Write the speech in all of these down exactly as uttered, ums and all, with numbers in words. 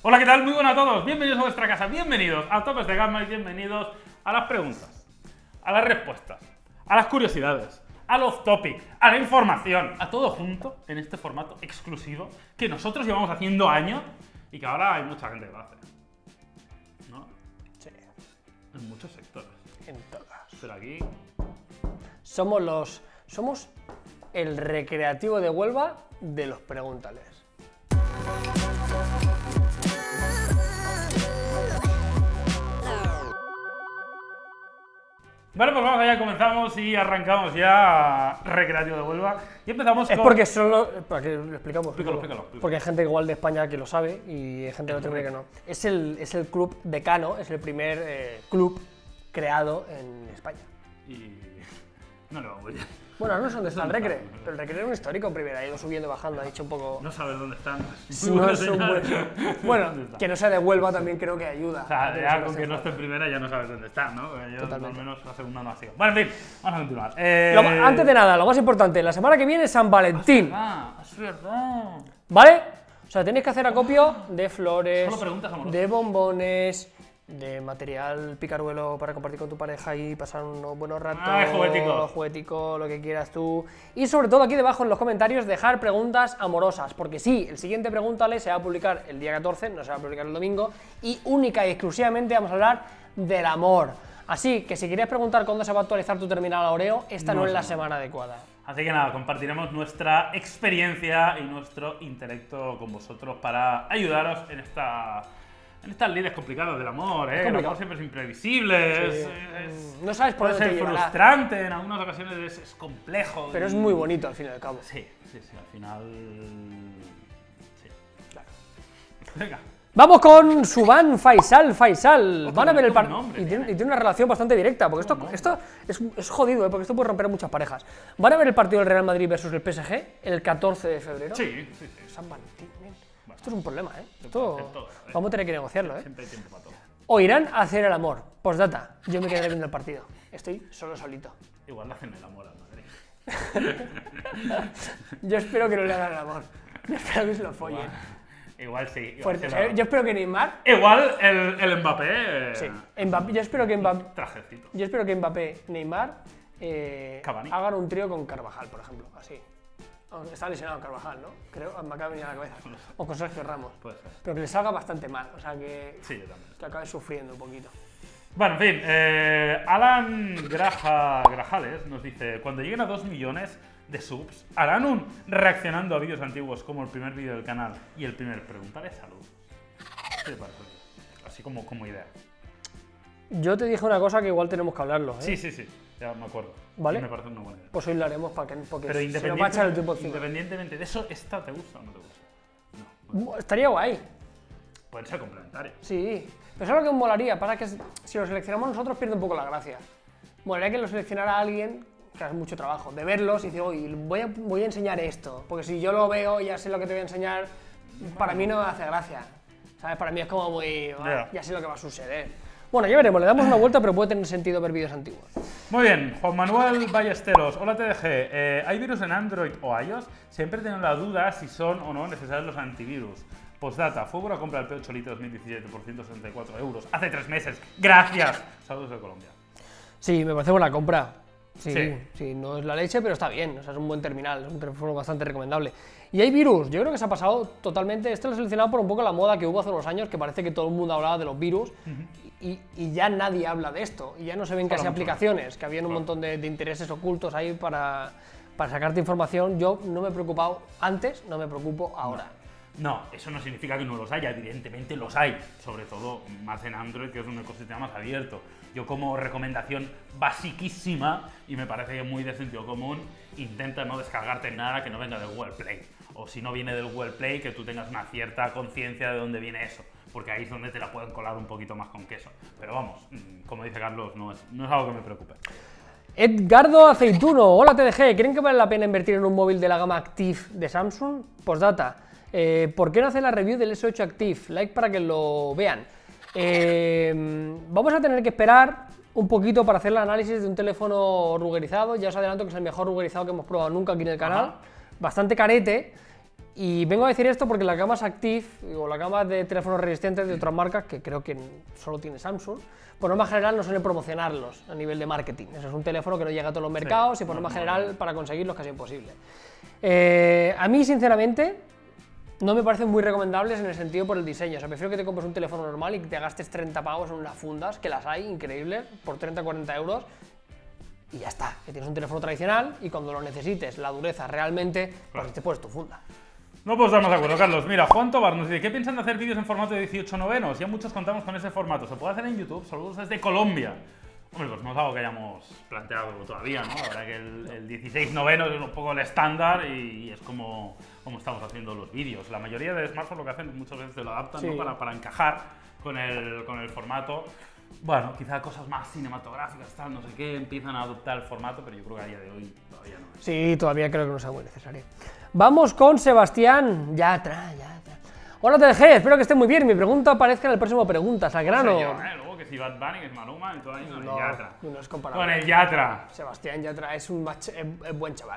Hola, ¿qué tal? Muy buenas a todos. Bienvenidos a vuestra casa, bienvenidos a Topes de Gama y bienvenidos a las preguntas, a las respuestas, a las curiosidades, al off-topic, a la información, a todo junto en este formato exclusivo que nosotros llevamos haciendo años y que ahora hay mucha gente que lo hace. ¿No? Sí. En muchos sectores. En todas. Pero aquí... Somos los... Somos el recreativo de Huelva de los Pregúntales. Vale, pues vamos allá, comenzamos y arrancamos ya Recreativo de Huelva. Y empezamos Es con... porque solo... Para que lo explicamos. Explícalo, explícalo, explícalo. Porque hay gente igual de España que lo sabe y hay gente de Latinoamérica que no. Es el, es el club decano, es el primer eh, club creado en España. Y... no le va muy bien. Bueno, no sé dónde está el ¿Dónde Recre, está? pero el Recre era un histórico primero, ha ido subiendo y bajando, ha dicho un poco... No sabes dónde están. No es un buen- Bueno, ¿Dónde está? que no sea de Huelva también creo que ayuda. O sea, a que ya no con sea que no de esté en primera ya no sabes dónde está, ¿no? Yo Totalmente. al menos la segunda no ha sido. Bueno, en fin, vamos a continuar. Eh... Lo ma- antes de nada, lo más importante, la semana que viene es San Valentín, Ah, es verdad. ¿vale? O sea, tenéis que hacer acopio de flores, Solo preguntas amorosas. de bombones, de material picaruelo para compartir con tu pareja y pasar unos buenos ratos, Ah, jugueticos. juguetico, lo que quieras tú. Y sobre todo aquí debajo en los comentarios dejar preguntas amorosas, porque sí, el siguiente Pregúntale se va a publicar el día catorce, no se va a publicar el domingo, y única y exclusivamente vamos a hablar del amor. Así que si querías preguntar cuándo se va a actualizar tu terminal Oreo, esta no, No es la sé. semana adecuada. Así que nada, compartiremos nuestra experiencia y nuestro intelecto con vosotros para ayudaros en esta... en estas lides complicadas del amor, ¿eh? El complicado. amor siempre es imprevisible, Sí. es, es- No sabes por puede dónde ser te llevará, frustrante, en algunas ocasiones es, es complejo. pero y- es muy bonito al fin y al cabo. Sí, sí, sí, al final... sí. Claro. Venga. Vamos con Subhan Faisal Faisal. Otro Van a ver el buen partido. nombre, Y, tiene- tío. y tiene una relación bastante directa, porque esto, esto es, es jodido, ¿eh? Porque esto puede romper muchas parejas. Van a ver el partido del Real Madrid versus el P S G el catorce de febrero. Sí, sí, sí. San Valentín. bien. Esto es un problema, ¿eh? puede Esto hacer todo, ¿eh? vamos a tener que negociarlo, ¿eh? Siempre hay tiempo para todo. O irán a hacer el amor. Postdata. Yo me quedaré viendo el partido. Estoy solo solito. Igual le hacen el amor al Madrid. Yo espero que no le hagan el amor. Yo espero que se lo follen. Igual sí. Igual, Fuerte. se O sea, lo- yo espero que Neymar. Igual el, el Mbappé... eh, Sí. Mbappé- yo espero que Mbappé. Trajecito. Yo espero que Mbappé, Neymar, eh, Cavani. hagan un trío con Carvajal, por ejemplo, así. Aunque está lesionado Carvajal, ¿no? Creo, me acaba de venir a la cabeza. O con Sergio Ramos. Puede ser. Pero que le salga bastante mal, o sea que, Sí, yo también. que acabe sufriendo un poquito. Bueno, en fin, eh, Alan Graja, Grajales nos dice, cuando lleguen a dos millones de subs, ¿harán un reaccionando a vídeos antiguos como el primer vídeo del canal y el primer preguntaré salud? ¿Qué te parece? Así como, como idea. Yo te dije una cosa que igual tenemos que hablarlo, ¿eh? Sí, sí, sí, ya me acuerdo. ¿Vale? Y me parece una buena idea. Pues hoy lo haremos para que, porque Pero se nos va a echar el tiempo independientemente, encima. independientemente de eso, ¿esta te gusta o no te gusta? No, no. Estaría guay, Pueden ser complementarios. sí. Pero eso es lo que me molaría, pasa que si lo seleccionamos nosotros pierde un poco la gracia. Molaría que lo seleccionara alguien que hace mucho trabajo, de verlos y decir, oye, voy a, voy a enseñar esto, porque si yo lo veo y ya sé lo que te voy a enseñar, para mí no me hace gracia, ¿sabes? Para mí es como muy, "Ah, Ya. ya sé lo que va a suceder". Bueno, ya veremos, le damos una vuelta, pero puede tener sentido ver vídeos antiguos. Muy bien, Juan Manuel Ballesteros. Hola T D G, eh, ¿hay virus en Android o iOS? Siempre he tenido la duda si son o no necesarios los antivirus. Postdata, fue una compra del P ocho Lite dos mil diecisiete por ciento sesenta y cuatro euros. Hace tres meses. ¡Gracias! Saludos de Colombia. Sí, me parece buena compra. Sí, Sí. sí, no es la leche, pero está bien, o sea, es un buen terminal, es un teléfono bastante recomendable. Y hay virus, yo creo que se ha pasado totalmente, esto lo he seleccionado por un poco la moda que hubo hace unos años, que parece que todo el mundo hablaba de los virus, y, y ya nadie habla de esto, y ya no se ven casi mucho. aplicaciones, que habían un Claro. montón de, de intereses ocultos ahí para, para sacarte información. Yo no me he preocupado antes, no me preocupo ahora. No, eso no significa que no los haya, evidentemente los hay, sobre todo más en Android, que es un ecosistema más abierto. Yo como recomendación basiquísima, y me parece que muy de sentido común, intenta no descargarte nada que no venga del Google Play. O si no viene del Google Play, que tú tengas una cierta conciencia de dónde viene eso, porque ahí es donde te la pueden colar un poquito más con queso. Pero vamos, mm, como dice Carlos, no es, no es algo que me preocupe. Edgardo Aceituno, hola T D G, ¿creen que vale la pena invertir en un móvil de la gama Active de Samsung? Postdata, eh, ¿por qué no hacer la review del S ocho Active? Like para que lo vean. Eh, vamos a tener que esperar un poquito para hacer el análisis de un teléfono rugerizado. Ya os adelanto que es el mejor rugerizado que hemos probado nunca aquí en el canal. Ajá. Bastante carete. Y vengo a decir esto porque las gamas Active, o las gamas de teléfonos resistentes de otras marcas, que creo que solo tiene Samsung, por norma general no suelen promocionarlos a nivel de marketing. Eso es un teléfono que no llega a todos los mercados sí, y por norma no, general no. para conseguirlos casi imposible. Eh, a mí, sinceramente, no me parecen muy recomendables en el sentido por el diseño. O sea, prefiero que te compres un teléfono normal y que te gastes treinta pavos en unas fundas, que las hay, increíbles, por treinta a cuarenta euros, y ya está. Que tienes un teléfono tradicional y cuando lo necesites, la dureza realmente, claro. pues te pones tu funda. No puedo estar más de acuerdo, Carlos. Mira, Juan Tobar nos dice, ¿qué piensan de hacer vídeos en formato de dieciocho novenos? Ya muchos contamos con ese formato. ¿Se puede hacer en YouTube? Saludos desde Colombia. Hombre, pues no es algo que hayamos planteado todavía, ¿no? La verdad que el, el dieciséis novenos es un poco el estándar y, y es como, como estamos haciendo los vídeos. La mayoría de smartphones lo que hacen muchas veces te lo adaptan, sí. ¿no? para, para encajar con el, con el formato. Bueno, quizá cosas más cinematográficas, tal, no sé qué, empiezan a adoptar el formato, pero yo creo que a día de hoy todavía no es. Sí, todavía creo que no sea muy necesario. Vamos con Sebastián Yatra, Yatra. Hola T D G, espero que esté muy bien. Mi pregunta aparezca en el próximo Preguntas, al grano. No sé yo, ¿eh? Luego que si Bad Bunny, que es Maluma, entonces con no, el Yatra. No es comparable. Con el Yatra. Sebastián Yatra es un es, es buen chaval.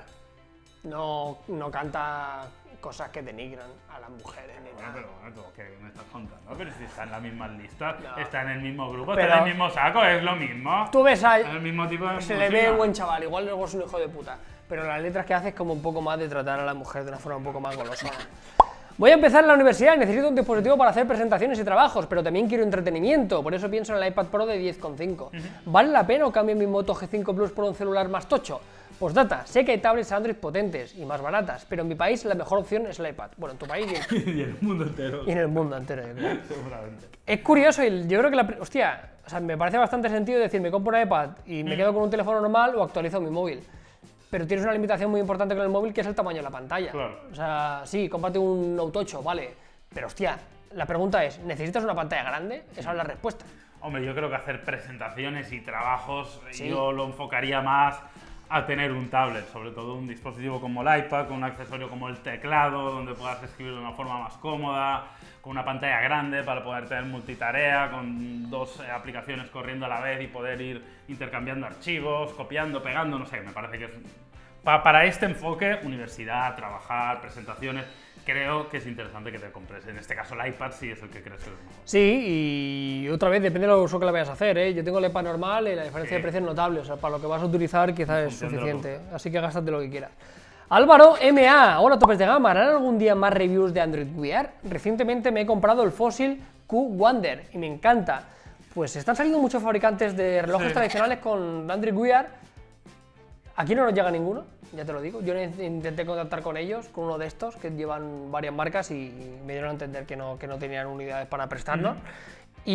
No, no canta cosas que denigran a las mujeres ni bueno, nada. Pero bueno, ¿qué me estás contando? Pero si está en las mismas listas, no. está en el mismo grupo, pero está en el mismo saco, es lo mismo. Tú ves a... el mismo tipo de se música. le ve buen chaval, igual luego es un hijo de puta. Pero las letras que hace es como un poco más de tratar a la mujer de una forma un poco más golosa. Voy a empezar en la universidad y necesito un dispositivo para hacer presentaciones y trabajos, pero también quiero entretenimiento, por eso pienso en el iPad Pro de diez coma cinco. Uh-huh. ¿Vale la pena o cambio mi Moto G cinco Plus por un celular más tocho? Postdata, sé que hay tablets Android potentes y más baratas, pero en mi país la mejor opción es el iPad. Bueno, en tu país y en, y en el mundo entero. Y en el mundo entero, yo creo. Seguramente. Es curioso y yo creo que la... Hostia, o sea, me parece bastante sentido decir, me compro un iPad y me mm. quedo con un teléfono normal o actualizo mi móvil. Pero tienes una limitación muy importante con el móvil, que es el tamaño de la pantalla. Claro. O sea, sí, cómprate un Note ocho, vale, pero hostia, la pregunta es, ¿necesitas una pantalla grande? Esa es la respuesta. Hombre, yo creo que hacer presentaciones y trabajos, sí. yo lo enfocaría más a tener un tablet, sobre todo un dispositivo como el iPad, con un accesorio como el teclado, donde puedas escribir de una forma más cómoda, con una pantalla grande para poder tener multitarea, con dos eh, aplicaciones corriendo a la vez y poder ir intercambiando archivos, copiando, pegando, no sé, me parece que es... Pa para este enfoque, universidad, trabajar, presentaciones, creo que es interesante que te compres, en este caso el iPad, si es el que crees que es mejor. Sí, y otra vez, depende de lo uso que la vayas a hacer, ¿eh? Yo tengo el iPad normal y la diferencia sí. de precio es notable, o sea, para lo que vas a utilizar quizás es suficiente, así que gástate lo que quieras. Álvaro M A, hola topes de gama, ¿harán algún día más reviews de Android Wear? Recientemente me he comprado el Fossil Q Wonder y me encanta. Pues están saliendo muchos fabricantes de relojes sí. tradicionales con Android Wear. Aquí no nos llega ninguno, ya te lo digo. Yo intenté contactar con ellos, con uno de estos, que llevan varias marcas y me dieron a entender que no, que no tenían unidades para prestarnos. Mm.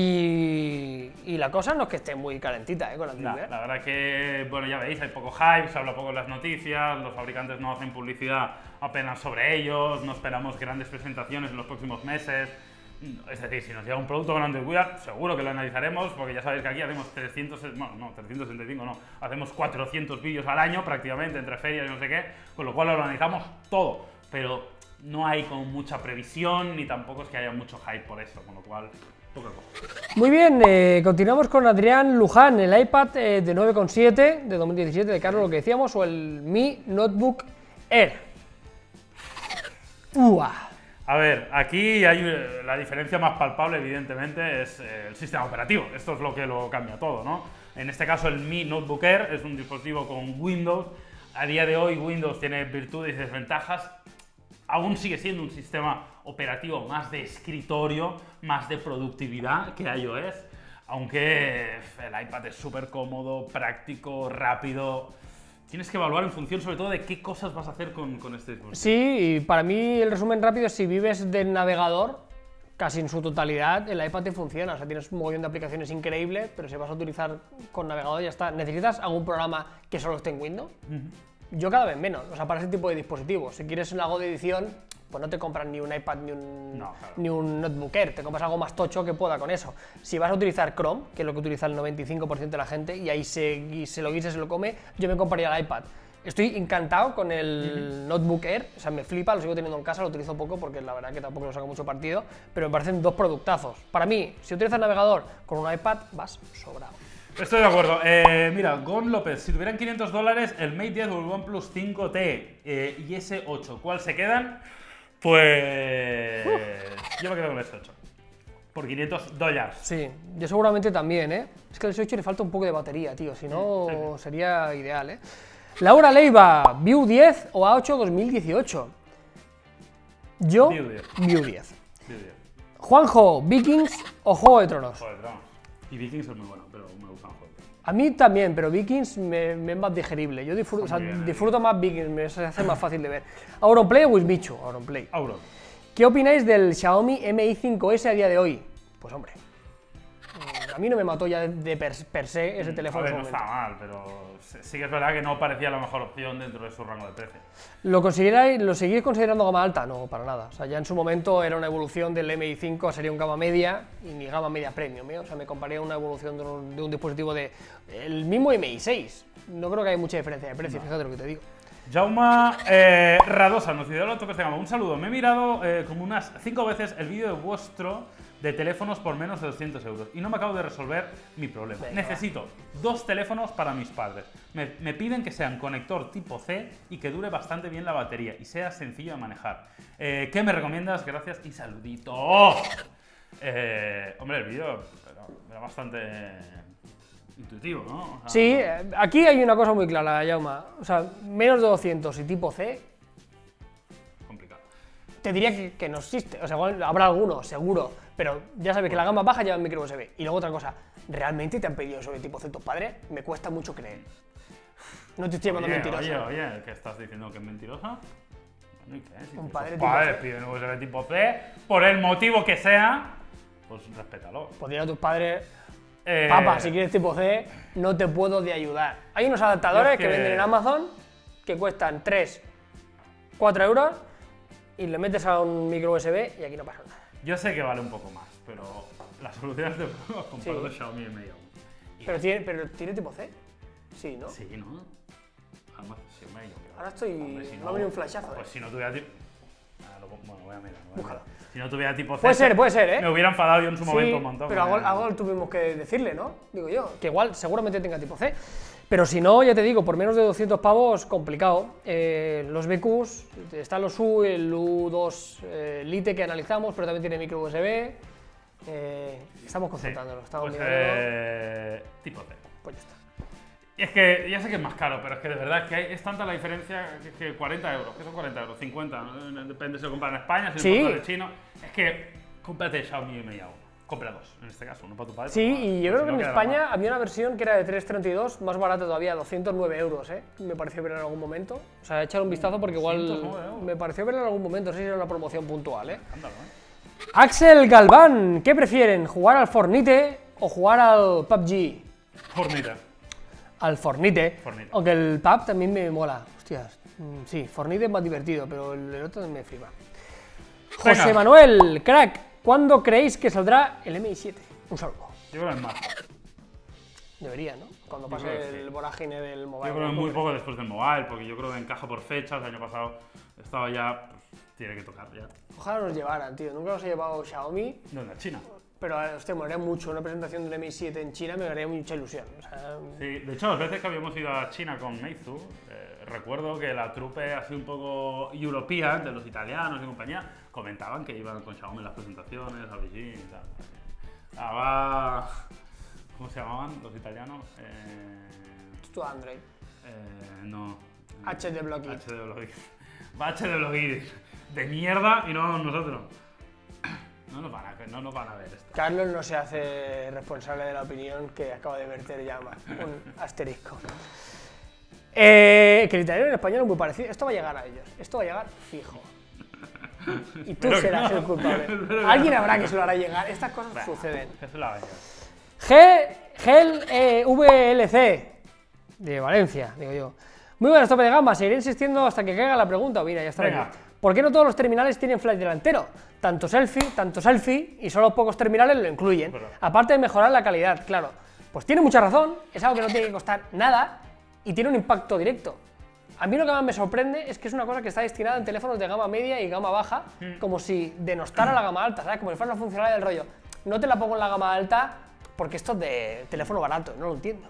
Y, y la cosa no es que esté muy calentita, ¿eh? Con Android Wear. La verdad que, bueno, ya veis, hay poco hype, se habla poco en las noticias, los fabricantes no hacen publicidad apenas sobre ellos, no esperamos grandes presentaciones en los próximos meses. Es decir, si nos llega un producto con Android Wear, seguro que lo analizaremos, porque ya sabéis que aquí hacemos trescientos, bueno, no, trescientos sesenta y cinco, no, hacemos cuatrocientos vídeos al año prácticamente, entre ferias y no sé qué, con lo cual lo analizamos todo, pero no hay como mucha previsión, ni tampoco es que haya mucho hype por eso, con lo cual... poco a poco. Muy bien, eh, continuamos con Adrián Luján, el iPad eh, de nueve coma siete de dos mil diecisiete de Carlos, lo que decíamos, o el Mi Notebook Air. ¡Uah! A ver, aquí hay la diferencia más palpable, evidentemente, es eh, el sistema operativo. Esto es lo que lo cambia todo, ¿no? En este caso, el Mi Notebook Air es un dispositivo con Windows. A día de hoy, Windows tiene virtudes y desventajas. Aún sigue siendo un sistema operativo más de escritorio, más de productividad que iOS, aunque el iPad es súper cómodo, práctico, rápido. Tienes que evaluar en función sobre todo de qué cosas vas a hacer con, con este dispositivo. Sí, y para mí el resumen rápido es si vives del navegador, casi en su totalidad, el iPad te funciona. O sea, tienes un montón de aplicaciones increíbles, pero si vas a utilizar con navegador ya está. ¿Necesitas algún programa que solo esté en Windows? Uh-huh. Yo cada vez menos, o sea, para ese tipo de dispositivos. Si quieres algo de edición, pues no te compras ni un iPad ni un, no, claro. ni un Notebook Air, te compras algo más tocho que pueda con eso. Si vas a utilizar Chrome, que es lo que utiliza el noventa y cinco por ciento de la gente, y ahí se, y se lo guisa, se lo come, yo me compraría el iPad. Estoy encantado con el uh-huh. Notebook Air, o sea, me flipa, lo sigo teniendo en casa, lo utilizo poco porque la verdad que tampoco lo saco mucho partido, pero me parecen dos productazos. Para mí, si utilizas el navegador con un iPad, vas sobrado. Estoy de acuerdo. Eh, mira, Gon López, si tuvieran quinientos dólares, el Mate diez o el OnePlus cinco T eh, y ese ocho, ¿cuál se quedan? Pues yo me quedo con el S ocho. Por quinientos dólares. Sí, yo seguramente también, ¿eh? Es que al S ocho le falta un poco de batería, tío, si no Sí, sí. sería ideal, ¿eh? Laura Leiva, View diez o A ocho dos mil dieciocho. Yo, View diez. View diez. Sí, sí. Juanjo, Vikings o Juego de Tronos. Joder, vamos. Y Vikings es muy bueno, pero me gustan Juego de Tronos. A mí también, pero Vikings me, me es más digerible. Yo disfruto, o sea, Muy bien, disfruto más Vikings, me se hace más fácil de ver. Auronplay o Wisbichu, Auronplay. Auro. ¿Qué opináis del Xiaomi M I cinco S a día de hoy? Pues hombre, mm, a mí no me mató ya de per, per se ese teléfono. A en ver, su no momento. está mal, pero sí sí que es verdad que no parecía la mejor opción dentro de su rango de precio. ¿Lo, consideráis, ¿Lo seguís considerando gama alta? No, para nada. O sea, ya en su momento era una evolución del M I cinco, sería un gama media y mi gama media premium, ¿eh? O sea, me comparé a una evolución de un, de un dispositivo de el mismo M I seis. No creo que haya mucha diferencia de precio, fíjate lo que te digo. Jauma eh, Radosa nos dio el otro que se llama. Un saludo. Me he mirado eh, como unas cinco veces el vídeo de vuestro de teléfonos por menos de doscientos euros y no me acabo de resolver mi problema. Venga, Necesito dos teléfonos para mis padres. Me, me piden que sean conector tipo C y que dure bastante bien la batería y sea sencillo de manejar. Eh, ¿Qué me recomiendas? Gracias y saludito. Eh, hombre, el vídeo era, era bastante intuitivo, ¿no? O sea, Sí, eh, aquí hay una cosa muy clara, Jauma. O sea, menos de doscientos y tipo C, complicado. te diría que, que no existe. O sea, igual habrá alguno, seguro. Pero ya sabes que la gama baja lleva micro U S B. Y luego otra cosa, ¿realmente te han pedido eso de tipo C tus padres? Me cuesta mucho creer. No te estoy llamando Oye, mentiroso. oye, oye, ¿qué estás diciendo que es mentirosa? Bueno, ¿y qué? Si Un tus padre tipo padres C. piden U S B tipo C, por el motivo que sea, pues respétalo. Pues dile a tus padres, Eh, papá, si quieres tipo C, no te puedo de ayudar. Hay unos adaptadores Yo es que... que- venden en Amazon que cuestan tres, cuatro euros y le metes a un micro U S B y aquí no pasa nada. Yo sé que vale un poco más, pero las soluciones de juego comparado Sí. de Xiaomi M I uno. Y- Pero tiene, pero tiene tipo C. Sí, ¿no? Sí, ¿no? Además, sí, hombre, yo creo. Ahora estoy... Hombre, si me no, ha venido un flashazo, Pues ¿eh? si no tuviera tipo... Ah, lo- bueno, voy a mirar. voy a Búscalo. mirar. Si no tuviera tipo C, Puede ser, puede ser, ¿eh? me hubiera enfadado yo en su momento Sí, un montón. pero porque- algo, algo tuvimos que decirle, ¿no? Digo yo, que igual seguramente tenga tipo C. Pero si no, ya te digo, por menos de doscientos pavos, complicado. Eh, los B Qs, están los U, el U dos eh, Lite que analizamos, pero también tiene micro U S B. Eh, estamos Sí, consultándolo, estamos pues, mirando. eh, tipo C. Pues ya está. Y es que ya sé que es más caro, pero es que de verdad que hay- es tanta la diferencia que, que cuarenta euros, que son cuarenta euros, cincuenta, ¿no? Depende si lo compras en España, si Sí. lo compras en chino. Es que cómprate el Xiaomi M I uno. Compra dos, en este caso, uno para tu padre. Sí, para tu madre, y yo porque creo si que no en queda España mal. había una versión que era de trescientos treinta y dos, más barata todavía, doscientos nueve euros, ¿eh? Me pareció ver en algún momento. O sea, echar un vistazo porque igual doscientos nueve euros. me pareció ver en algún momento, no sé si era una promoción puntual, ¿eh? Ándalo, ¿eh? Axel Galván, ¿qué prefieren? ¿Jugar al Fornite o jugar al P U B G? Fornita. Al Fornite. Fornite. Aunque el P U B G también me mola. Hostias, mm, sí, Fornite es más divertido, pero el el otro me flipa. José Venga. Manuel, crack, ¿cuándo creéis que saldrá el M I siete? Un saludo. Yo creo que es más. Debería, ¿no? Cuando Yo pase creo que sí. el vorágine del mobile. Yo creo que muy poco después del mobile, porque yo creo que encaja por fechas. El año pasado estaba ya, pues, tiene que tocar ya. Ojalá nos llevaran, tío. Nunca nos ha llevado Xiaomi, ¿Dónde? China. pero eh, hostia, me haría mucho. Una presentación del M I siete en China me haría mucha ilusión. O sea, Sí, de hecho, las veces que habíamos ido a China con Meizu, eh, recuerdo que la trupe así un poco european, de los italianos y compañía, comentaban que iban con Xiaomi en las presentaciones, a Beijing y tal. Ahora, ¿cómo se llamaban los italianos? Eh, tu Android. eh, no. H D Blocky. H D Blocky. Va H D Blocky de mierda y no nosotros. No nos van a, no nos van a ver esto. Carlos no se hace responsable de la opinión que acaba de verter Llama. Un asterisco. Eh, que el italiano y el español es muy parecido. Esto va a llegar a ellos. Esto va a llegar fijo. Y tú Espero que serás no. el culpable. Espero que Alguien no. habrá que se lo hará llegar. Estas cosas Bah, suceden. que se la venga. G, Gel eh, V L C de Valencia, digo yo. Muy buenas, tope de gama. Seguiré insistiendo hasta que caiga la pregunta. Mira, ya está Venga. aquí. ¿Por qué no todos los terminales tienen flash delantero? Tanto selfie, tanto selfie, y solo pocos terminales lo incluyen. Verdad. Aparte de mejorar la calidad, claro. Pues tiene mucha razón, es algo que no tiene que costar nada y tiene un impacto directo. A mí lo que más me sorprende es que es una cosa que está destinada en teléfonos de gama media y gama baja, como si denostara la gama alta, ¿sabes? Como si fuera una funcionalidad del rollo. No te la pongo en la gama alta porque esto es de teléfono barato, no lo entiendo.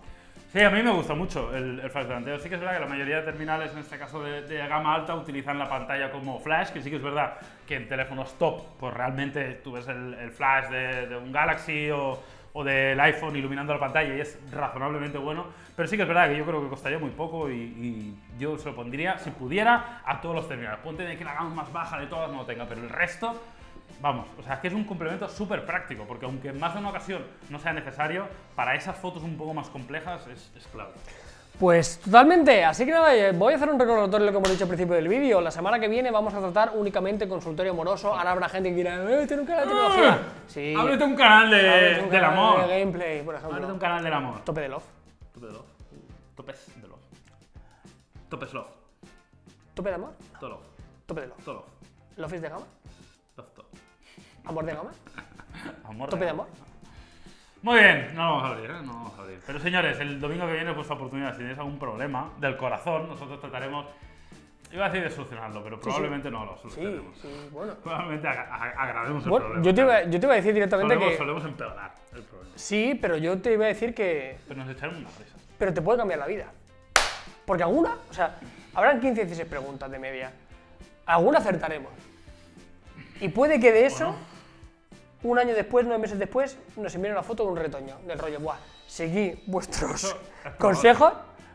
Sí, a mí me gusta mucho el, el flash delantero. Sí que es verdad que la mayoría de terminales, en este caso de, de gama alta, utilizan la pantalla como flash, que sí que es verdad que en teléfonos top, pues realmente tú ves el, el flash de, de un Galaxy o, o del iPhone iluminando la pantalla y es razonablemente bueno, pero sí que es verdad que yo creo que costaría muy poco y, y yo se lo pondría, si pudiera, a todos los terminales. Ponte de que la gama más baja de todas no lo tenga, pero el resto... Vamos, o sea, es que es un complemento súper práctico, porque aunque en más de una ocasión no sea necesario, para esas fotos un poco más complejas es, es clave. Pues totalmente, así que nada, voy a hacer un recordatorio de lo que hemos dicho al principio del vídeo. La semana que viene vamos a tratar únicamente consultorio amoroso. Ahora habrá gente que dirá, eh, tiene un canal de tecnología. Sí. Ábrete un canal de, Ábrete un del canal amor. de gameplay, por ejemplo. Ábrete un canal del amor. Tope de love. Tope de love. Topes de love. Topes love. ¿Tope de amor? Todo love. Tope de love. Todo love. ¿Love is de gama? Love todo. ¿Amor de gama? Amor ¿Tope de amor? Muy bien, no lo vamos a abrir, ¿eh? No lo vamos a abrir. Pero señores, el domingo que viene es vuestra oportunidad. Si tenéis algún problema del corazón, nosotros trataremos, iba a decir de solucionarlo, pero probablemente sí. no lo Sí, solucionemos. sí, bueno. Probablemente ag ag agravemos el Bueno, problema. yo te, iba, yo te iba a decir directamente solemos, que... solemos empeorar el problema. Sí, pero yo te iba a decir que... Pero nos echaremos una risa. Pero te puede cambiar la vida. Porque alguna, o sea, habrán quince, dieciséis preguntas de media. Alguna acertaremos. Y puede que de eso... Bueno. Un año después, nueve meses después, nos envían una foto de un retoño, del rollo, buah, seguí vuestros consejos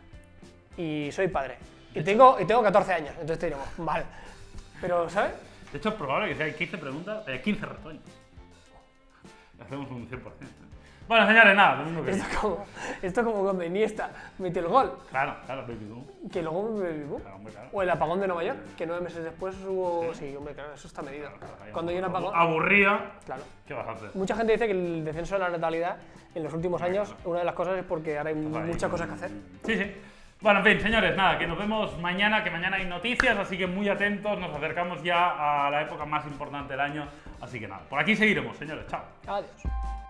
y soy padre. Y tengo, y tengo catorce años, entonces te diremos, mal. Pero, ¿sabes? De hecho, es probable que si hay quince preguntas, haya quince retoños. Hacemos un cien por cien. Bueno, señores, nada, domingo que Esto como, esto como cuando Iniesta metió el gol. Claro, claro, baby boom. Que luego un baby boom. Claro, hombre, claro. O el apagón de Nueva York, que nueve meses después hubo... Sí, hombre, claro, eso está medido. Claro, claro, Cuando hay un apagón... Aburrida. Claro. ¿Qué vas a hacer? Mucha gente dice que el descenso de la natalidad en los últimos años, claro. una de las cosas es porque ahora hay Pues ahí, muchas cosas que hacer. Sí, sí. Bueno, en fin, señores, nada, que nos vemos mañana, que mañana hay noticias, así que muy atentos, nos acercamos ya a la época más importante del año, así que nada, por aquí seguiremos, señores, chao. Adiós.